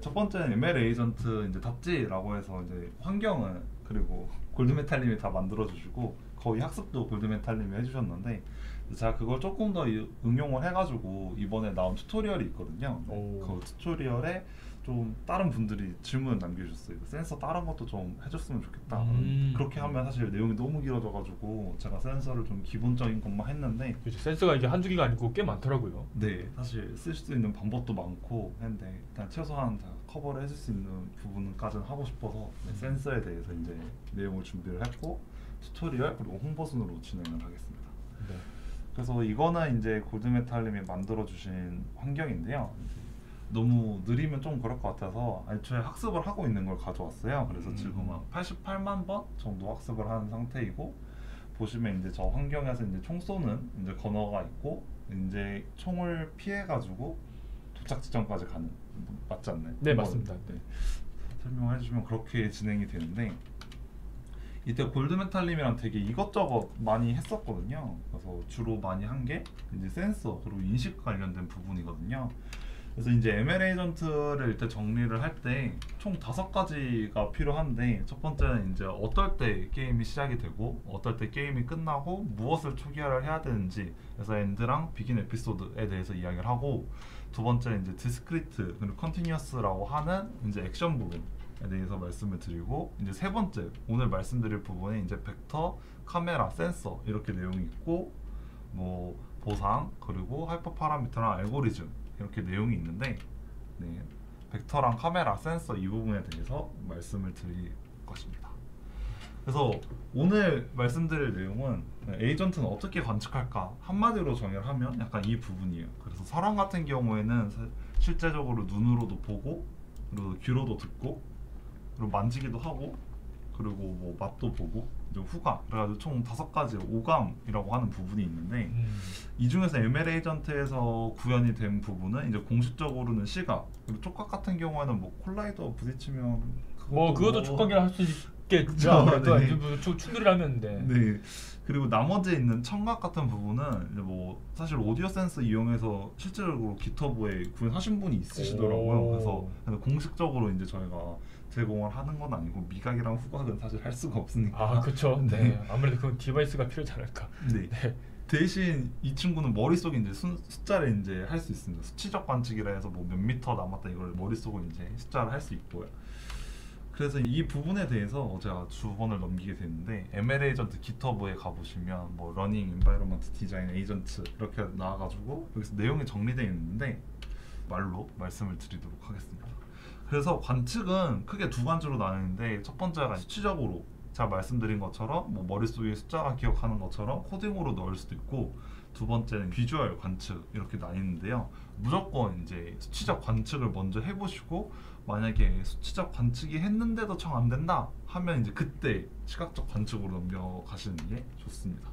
첫 번째는 ML 에이전트 이제 닷지라고 해서 이제 환경은 그리고 골드메탈님이 다 만들어주시고 거의 학습도 골드메탈님이 해주셨는데 제가 그걸 조금 더 응용을 해가지고 이번에 나온 튜토리얼이 있거든요. 그 튜토리얼에 좀 다른 분들이 질문을 남겨주셨어요. 센서 다른 것도 좀 해줬으면 좋겠다. 그렇게 하면 사실 내용이 너무 길어져가지고 제가 센서를 좀 기본적인 것만 했는데 그렇죠. 센서가 이게 한두 개가 아니고 꽤 많더라고요. 네, 사실 쓸 수 있는 방법도 많고 했는데 일단 최소한 다 커버를 해줄 수 있는 부분까지는 하고 싶어서 센서에 대해서 이제 내용을 준비를 했고 튜토리얼 그리고 홍보순으로 진행을 하겠습니다. 네. 그래서 이거는 이제 골드메탈님이 만들어주신 환경인데요. 너무 느리면 좀 그럴 것 같아서 애초에 학습을 하고 있는 걸 가져왔어요. 그래서 지금 한 88만 번 정도 학습을 한 상태이고 보시면 이제 저 환경에서 이제 총 쏘는 이제 건어가 있고 이제 총을 피해 가지고 도착 지점까지 가는 맞지 않나요? 네, 맞습니다. 네. 설명해 주시면 그렇게 진행이 되는데 이때 골드메탈님이랑 되게 이것저것 많이 했었거든요. 그래서 주로 많이 한 게 이제 센서 그리고 인식 관련된 부분이거든요. 그래서 이제 ML 에이전트를 일단 정리를 할 때 총 5가지가 필요한데 첫 번째는 이제 어떨 때 게임이 시작이 되고 어떨 때 게임이 끝나고 무엇을 초기화를 해야 되는지 그래서 엔드랑 비긴 에피소드에 대해서 이야기를 하고 두 번째는 이제 디스크리트 그리고 컨티뉴어스라고 하는 이제 액션 부분에 대해서 말씀을 드리고 이제 세 번째 오늘 말씀드릴 부분에 이제 벡터, 카메라, 센서 이렇게 내용이 있고 뭐 보상 그리고 하이퍼 파라미터랑 알고리즘 이렇게 내용이 있는데 네, 벡터랑 카메라, 센서 이 부분에 대해서 말씀을 드릴 것입니다. 그래서 오늘 말씀드릴 내용은 에이전트는 어떻게 관측할까 한마디로 정의를 하면 약간 이 부분이에요. 그래서 사람 같은 경우에는 실제적으로 눈으로도 보고 그리고 귀로도 듣고 그리고 만지기도 하고 그리고 뭐 맛도 보고 이제 후각 그래가지고 총 5가지 오감이라고 하는 부분이 있는데 이 중에서 ML 에이전트에서 구현이 된 부분은 이제 공식적으로는 시각 그리고 촉각 같은 경우에는 뭐 콜라이더 부딪히면 그것도 촉각이라 할 수 있겠죠. 아무래도 충돌을 하면 네. 그리고 나머지 있는 청각 같은 부분은 이제 뭐 사실 오디오 센서 이용해서 실제적으로 기터브에 구현하신 분이 있으시더라고요. 그래서 공식적으로 이제 저희가 제공을 하는 건 아니고 미각이랑 후각은 사실 할 수가 없으니까. 그렇죠. 네. 아무래도 그건 디바이스가 필요하지 않을까. 네. 대신 이 친구는 머릿속에 이제 숫자를 이제 할 수 있습니다. 수치적 관측이라 해서 뭐 몇 미터 남았다 이걸 머릿속으로 이제 숫자를 할 수 있고요. 그래서 이 부분에 대해서 제가 주번을 넘기게 됐는데 ML 에이전트 기터브에 가보시면 뭐 러닝 인바이러먼트 디자인 에이전트 이렇게 나와가지고 여기서 내용이 정리되어 있는데 말로 말씀을 드리도록 하겠습니다. 그래서 관측은 크게 2가지로 나뉘는데 첫 번째가 수치적으로 제가 말씀드린 것처럼 뭐 머릿속에 숫자가 기억하는 것처럼 코딩으로 넣을 수도 있고 두 번째는 비주얼 관측 이렇게 나뉘는데요. 무조건 이제 수치적 관측을 먼저 해보시고 만약에 수치적 관측이 했는데도 정 안 된다 하면 이제 그때 시각적 관측으로 넘겨가시는 게 좋습니다.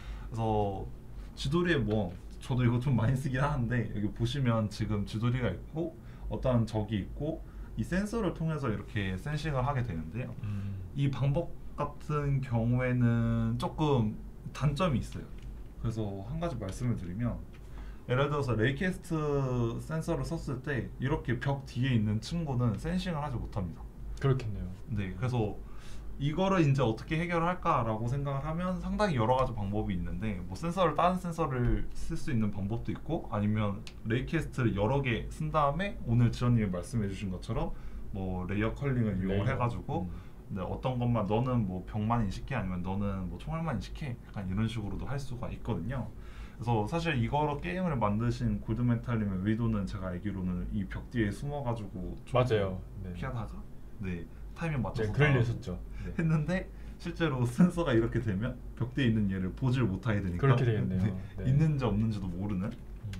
그래서 지도리에 뭐 저도 이거 좀 많이 쓰긴 하는데 여기 보시면 지금 지도리가 있고 어떠한 적이 있고 이 센서를 통해서 이렇게 센싱을 하게 되는데요. 이 방법 같은 경우에는 조금 단점이 있어요. 그래서 한 가지 말씀을 드리면 예를 들어서 레이캐스트 센서를 썼을 때 이렇게 벽 뒤에 있는 친구는 센싱을 하지 못합니다. 그렇겠네요. 네, 그래서 이거를 이제 어떻게 해결할까라고 생각을 하면 상당히 여러 가지 방법이 있는데 뭐 센서를 다른 센서를 쓸 수 있는 방법도 있고 아니면 레이캐스트를 여러 개 쓴 다음에 오늘 지원님이 말씀해 주신 것처럼 뭐 레이어 컬링을 이용을 해가지고 네, 어떤 것만 너는 뭐 벽만 인식해 아니면 너는 뭐 총알만 인식해 약간 이런 식으로도 할 수가 있거든요. 그래서 사실 이거로 게임을 만드신 골드메탈님의 의도는 제가 알기로는 이 벽 뒤에 숨어가지고 맞아요. 네. 피하다가 네 타이밍 맞춰서 그럴 일 있었죠. 했는데 실제로 센서가 이렇게 되면 벽 뒤에 있는 얘를 보질 못하게 되니까 그렇게 되겠네요. 네. 있는지 없는지도 모르는.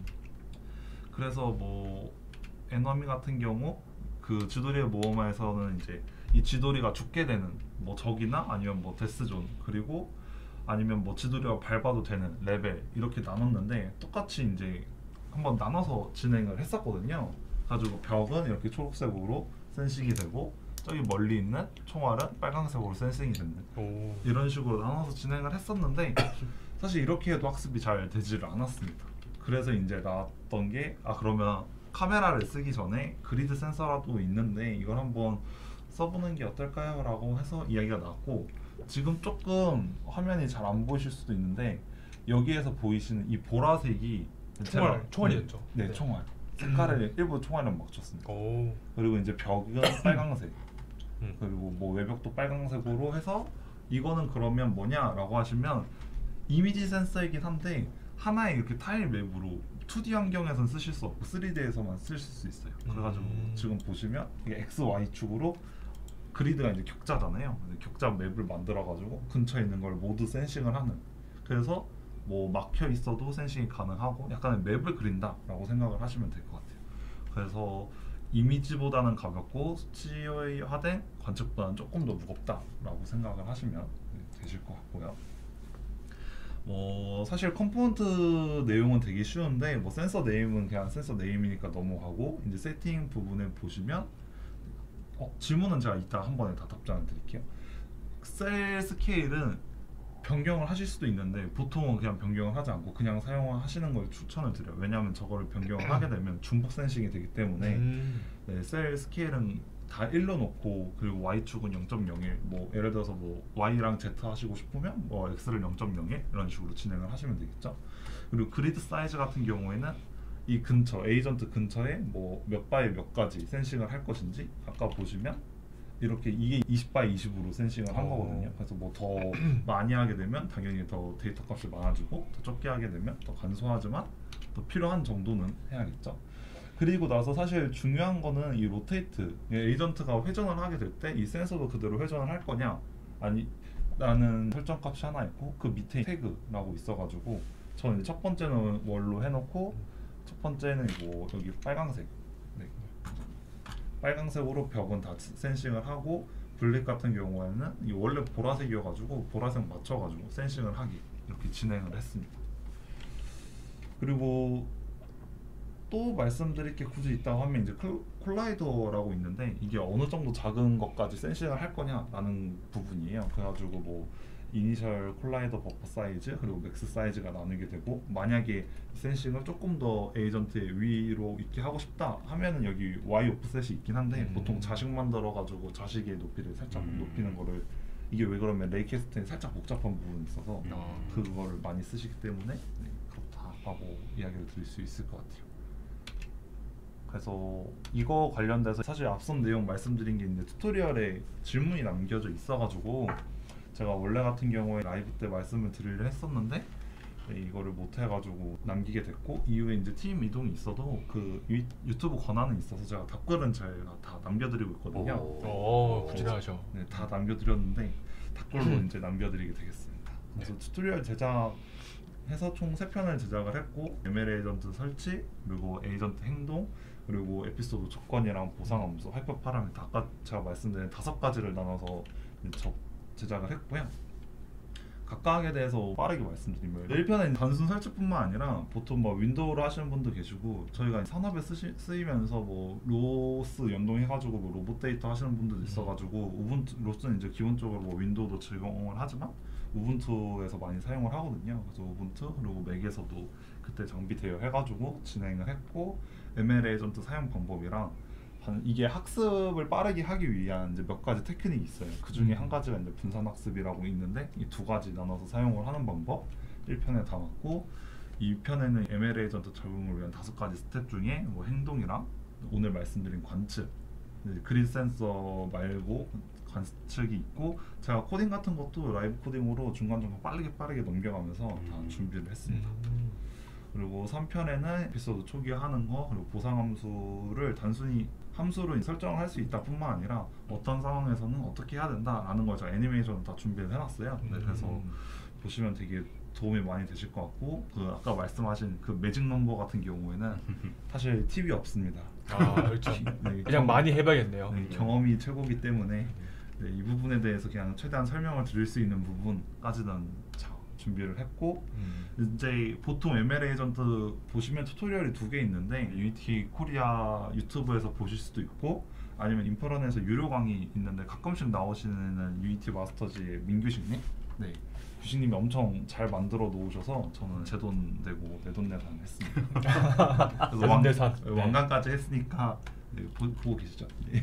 그래서 뭐 에너미 같은 경우 그 지도리의 모험에서는 이제 이 지도리가 죽게 되는 뭐 적이나 아니면 뭐 데스존 그리고 아니면 뭐 지도리가 밟아도 되는 레벨 이렇게 나눴는데 똑같이 이제 한번 나눠서 진행을 했었거든요. 가지고 벽은 이렇게 초록색으로 센싱이 되고 저기 멀리 있는 총알은 빨간색으로 센싱이 되는 이런 식으로 나눠서 진행을 했었는데 사실 이렇게 해도 학습이 잘 되지를 않았습니다. 그래서 이제 나왔던 게 그러면 카메라를 쓰기 전에 그리드 센서라도 있는데 이걸 한번 써보는 게 어떨까요? 라고 해서 이야기가 나왔고, 지금 조금 화면이 잘 안 보이실 수도 있는데 여기에서 보이시는 이 보라색이 총알이었죠. 네, 총알. 색깔을 일부 총알을 맞췄습니다. 오. 그리고 이제 벽은 빨강색, 음. 그리고 뭐 외벽도 빨강색으로 해서 이거는 그러면 뭐냐라고 하시면 이미지 센서이긴 한데 하나의 이렇게 타일 맵으로 2D 환경에서는 쓰실 수 없고 3D에서만 쓰실 수 있어요. 그래가지고 지금 보시면 이게 X, Y 축으로 그리드가 이제 격자잖아요. 격자 맵을 만들어가지고 근처에 있는 걸 모두 센싱을 하는. 그래서 뭐 막혀 있어도 센싱이 가능하고 약간의 맵을 그린다라고 생각을 하시면 될 것 같아요. 그래서 이미지보다는 가볍고 수치화된 관측보다는 조금 더 무겁다라고 생각을 하시면 되실 것 같고요. 사실 컴포넌트 내용은 되게 쉬운데 뭐 센서 네임은 그냥 센서 네임이니까 넘어가고, 이제 세팅 부분에 보시면 질문은 제가 이따 한 번에 다 답장을 드릴게요. 셀 스케일은 변경을 하실 수도 있는데 보통은 그냥 변경을 하지 않고 그냥 사용하시는 걸 추천을 드려요. 왜냐하면 저거를 변경을 하게 되면 중복 센싱이 되기 때문에 네, 셀 스케일은 다 1로 놓고, 그리고 Y축은 0.01, 뭐 예를 들어서 뭐 Y랑 Z 하시고 싶으면 뭐 X를 0.01 이런 식으로 진행을 하시면 되겠죠. 그리고 그리드 사이즈 같은 경우에는 이 근처, 에이전트 근처에 뭐 몇 바이 몇 가지 센싱을 할 것인지 아까 보시면 이렇게 이게 20바이 20으로 센싱을 한 거거든요. 그래서 뭐 더 많이 하게 되면 당연히 더 데이터 값이 많아지고, 더 적게 하게 되면 더 간소하지만 더 필요한 정도는 해야겠죠. 그리고 나서 사실 중요한 거는 이 로테이트, 에이전트가 회전을 하게 될 때 이 센서도 그대로 회전을 할 거냐 아니 라는 설정 값이 하나 있고, 그 밑에 태그라고 있어가지고 저는 이제 첫 번째는 월로 해놓고 첫 번째는 뭐 여기 빨강색, 네. 빨강색으로 벽은 다 센싱을 하고, 블랙 같은 경우에는 이 원래 보라색이어가지고 보라색 맞춰가지고 센싱을 하기 이렇게 진행을 했습니다. 그리고 또 말씀드릴 게 굳이 있다고 하면 이제 콜라이더라고 있는데 이게 어느 정도 작은 것까지 센싱을 할 거냐라는 부분이에요. 그래가지고 뭐 이니셜 콜라이더 버퍼 사이즈 그리고 맥스 사이즈가 나누게 되고, 만약에 센싱을 조금 더 에이전트의 위로 있게 하고 싶다 하면은 여기 Y 오프셋이 있긴 한데 보통 자식 만들어 가지고 자식의 높이를 살짝 높이는 거를, 이게 왜 그러면 레이캐스트에 살짝 복잡한 부분이 있어서 그거를 많이 쓰시기 때문에 네, 그렇다고 이야기를 드릴 수 있을 것 같아요. 그래서 이거 관련돼서 사실 앞선 내용 말씀드린 게 이제 튜토리얼에 질문이 남겨져 있어가지고 제가 원래 같은 경우에 라이브 때 말씀을 드리려 했었는데 네, 이거를 못 해가지고 남기게 됐고, 이후에 이제 팀 이동이 있어도 그 유튜브 권한은 있어서 제가 답글은 제가 다 남겨드리고 있거든요. 오, 부지런하죠. 네, 다 남겨드렸는데 답글로 이제 남겨드리게 되겠습니다. 그래서 튜토리얼 제작해서 총 3편을 제작을 했고, ML 에이전트 설치, 그리고 에이전트 행동, 그리고 에피소드 조건이랑 보상 함수, 하이퍼 파라미터, 아까 제가 말씀드린 5가지를 나눠서 제작을 했고요. 각각에 대해서 빠르게 말씀드리면 1편은 단순 설치뿐만 아니라 보통 뭐 윈도우로 하시는 분도 계시고, 저희가 산업에 쓰이면서 뭐 로스 연동해가지고 뭐 로봇 데이터 하시는 분들도 있어가지고, 우분투 로스는 이제 기본적으로 뭐 윈도우도 제공을 하지만 우분투에서 많이 사용을 하거든요. 그래서 우분투 그리고 맥에서도 그때 장비 대여해가지고 진행을 했고, ML 에이전트 사용 방법이랑 이게 학습을 빠르게 하기 위한 이제 몇 가지 테크닉이 있어요. 그 중에 한 가지가 이제 분산 학습이라고 있는데, 이 2가지 나눠서 사용을 하는 방법 1편에 담았고, 2편에는 ML 에이전트 적용을 위한 5가지 스텝 중에 뭐 행동이랑 오늘 말씀드린 관측, 그리드 센서 말고 관측이 있고, 제가 코딩 같은 것도 라이브 코딩으로 중간중간 빠르게 넘겨가면서 다 준비를 했습니다. 그리고 3편에는 에피소드 초기화 하는 거, 그리고 보상 함수를 단순히 함수로 설정을 할 수 있다 뿐만 아니라 어떤 상황에서는 어떻게 해야 된다라는 걸 제가 애니메이션을 다 준비를 해놨어요. 네, 그래서 보시면 되게 도움이 많이 되실 것 같고, 그 아까 말씀하신 그 매직 넘버 같은 경우에는 사실 팁이 없습니다. 아, 그렇죠. 네, 그냥 많이 해봐야겠네요. 네, 경험이 최고기 때문에 네, 이 부분에 대해서 그냥 최대한 설명을 드릴 수 있는 부분까지는 준비를 했고, 이제 보통 ML 에이전트 보시면 튜토리얼이 2개 있는데 유니티 코리아 유튜브에서 보실 수도 있고, 아니면 인프런에서 유료 강의 있는데 가끔씩 나오시는 유니티 마스터즈의 민규식님 네. 규식님이 엄청 잘 만들어 놓으셔서 저는 제 돈 내고 내돈내산 했습니다. 그래서 내돈내산. 왕관까지 했으니까 네, 보고 계시죠? 네.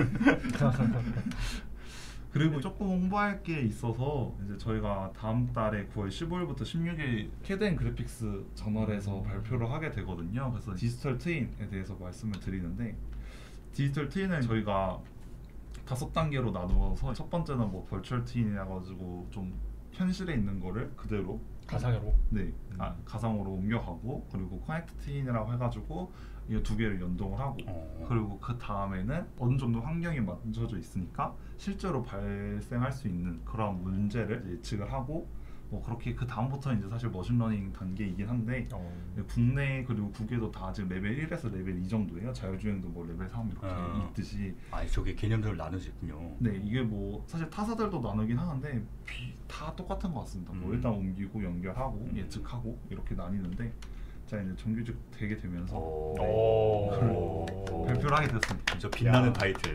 그리고 조금 홍보할 게 있어서 이제 저희가 다음 달에 9월 15일부터 16일 캐드앤 그래픽스 저널에서 발표를 하게 되거든요. 그래서 디지털 트윈에 대해서 말씀을 드리는데 디지털 트윈을 저희가 5단계로 나누어서 첫 번째는 뭐 버추얼 트윈이라 가지고 좀 현실에 있는 거를 그대로 가상으로. 네, 가상으로 옮겨가고 그리고 커넥트 트윈이라고 해가지고 이 2개를 연동을 하고 그리고 그 다음에는 어느 정도 환경이 맞춰져 있으니까 실제로 발생할 수 있는 그런 문제를 예측을 하고 뭐 그렇게 그 다음부터는 이제 사실 머신러닝 단계이긴 한데 국내 그리고 국외도 다 지금 레벨 1에서 레벨 2 정도예요. 자율주행도 뭐 레벨 3 이렇게 있듯이. 아, 저게 개념적으로 나눠졌군요. 네, 이게 뭐 사실 타사들도 나누긴 하는데 다 똑같은 것 같습니다. 뭐 일단 옮기고 연결하고 예측하고 이렇게 나뉘는데 자 이제 정규직 되게 되면서 발표를 하게 됐습니다. 저 빛나는 타이틀.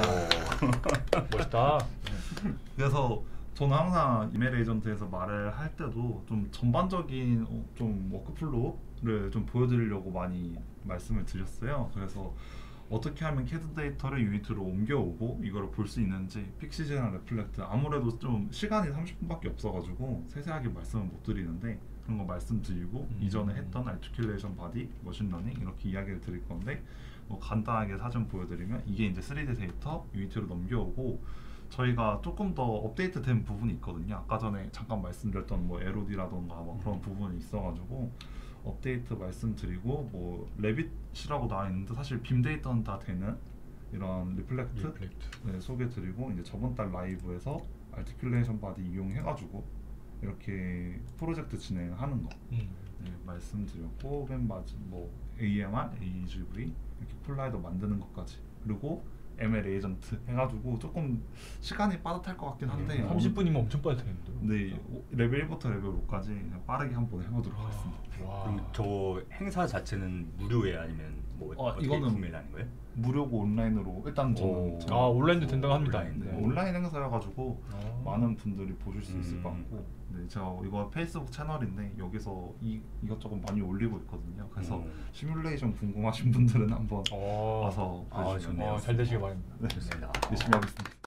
멋있다. 그래서 저는 항상 이메일 에이전트에서 말을 할 때도 좀 전반적인 좀 워크플로우를 좀 보여드리려고 많이 말씀을 드렸어요. 그래서 어떻게 하면 캐드 데이터를 유니트로 옮겨오고 이거를 볼 수 있는지 픽시즈랑 레플렉트 아무래도 좀 시간이 30분밖에 없어가지고 세세하게 말씀을 못 드리는데 그런 거 말씀드리고 이전에 했던 아티큘레이션 바디, 머신러닝 이렇게 이야기를 드릴 건데 뭐 간단하게 사진 보여드리면 이게 이제 3D 데이터 유니트로 넘겨오고 저희가 조금 더 업데이트된 부분이 있거든요. 아까 전에 잠깐 말씀드렸던 뭐 LOD라던가 뭐 그런 부분이 있어가지고 업데이트 말씀드리고 뭐 레빗이라고 나와 있는데 사실 빔 데이터는 다 되는 이런 리플렉트. 네, 소개드리고 이제 저번 달 라이브에서 아티큘레이션 바디 이용해가지고 이렇게 프로젝트 진행하는 거 네, 말씀드렸고 맨 마지막 뭐 AMR, AGV 이렇게 콜라이더 만드는 것까지 그리고 ML 에이전트 해가지고 조금 시간이 빠듯할 것 같긴 한데 30분이면 엄청 빨리 되는데. 네, 레벨 1부터 레벨 5까지 그냥 빠르게 한번 해보도록 하겠습니다. 그럼 저 행사 자체는 무료예요, 아니면 뭐 어떻게 이거는 구매를 하는 거예요? 무료고 온라인으로 일단 저는 온라인도 된다고 합니다. 네, 온라인 행사여가지고 많은 분들이 보실 수 있을 것 같고 네, 제가 이거 페이스북 채널인데 여기서 이것저것 많이 올리고 있거든요. 그래서 시뮬레이션 궁금하신 분들은 한번 와서 보시면 잘 되시길 바랍니다. 네, 좋습니다. 열심히 하겠습니다.